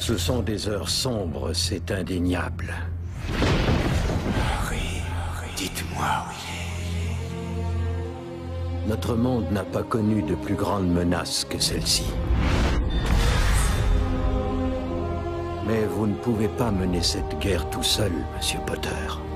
Ce sont des heures sombres, c'est indéniable. Harry, dites-moi où il est. Notre monde n'a pas connu de plus grande menace que celle-ci. Mais vous ne pouvez pas mener cette guerre tout seul, Monsieur Potter.